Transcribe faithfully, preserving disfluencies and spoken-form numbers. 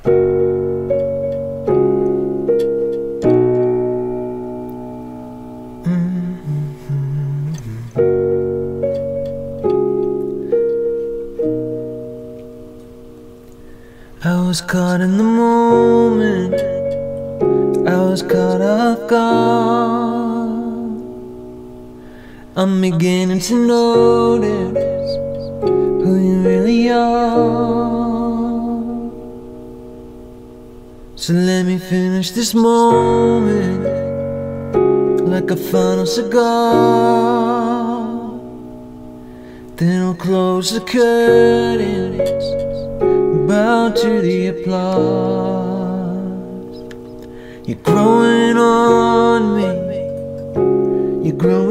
I was caught in the moment, I was caught off guard. I'm beginning to notice who you really are. So let me finish this moment like a final cigar. Then I'll close the curtains, bow to the applause. You're growing on me, you're growing